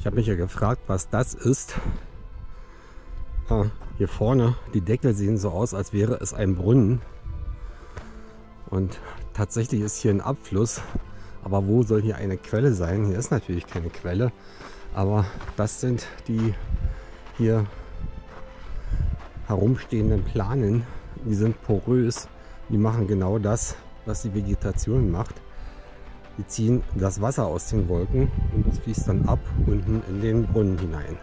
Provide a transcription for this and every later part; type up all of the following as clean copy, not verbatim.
Ich habe mich ja gefragt, was das ist. Hier vorne, die Deckel sehen so aus, als wäre es ein Brunnen. Und tatsächlich ist hier ein Abfluss. Aber wo soll hier eine Quelle sein? Hier ist natürlich keine Quelle. Aber das sind die hier herumstehenden Planen. Die sind porös. Die machen genau das, was die Vegetation macht. Die ziehen das Wasser aus den Wolken und das fließt dann ab unten in den Brunnen hinein.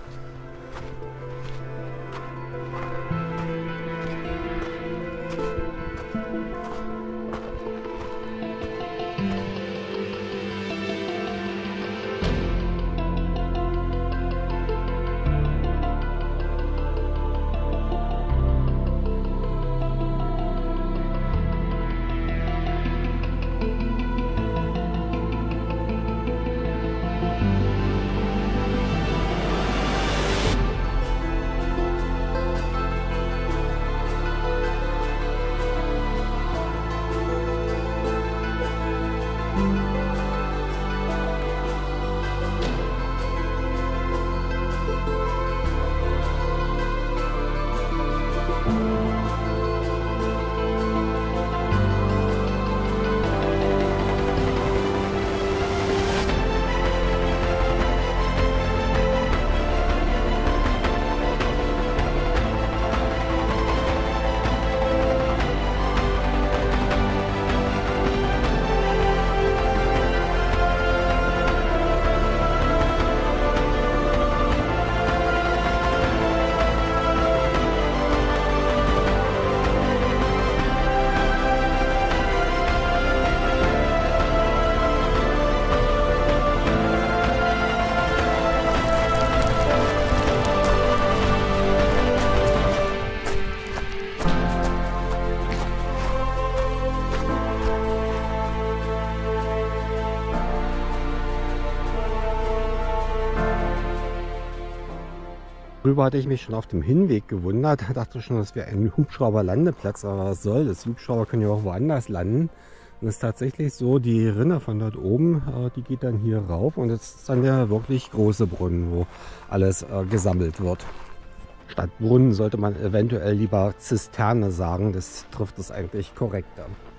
Darüber hatte ich mich schon auf dem Hinweg gewundert. Ich dachte schon, das wäre ein Hubschrauberlandeplatz, aber was soll das? Hubschrauber können ja auch woanders landen. Und es ist tatsächlich so, die Rinne von dort oben, die geht dann hier rauf und jetzt ist dann der wirklich große Brunnen, wo alles gesammelt wird. Statt Brunnen sollte man eventuell lieber Zisterne sagen, das trifft es eigentlich korrekter.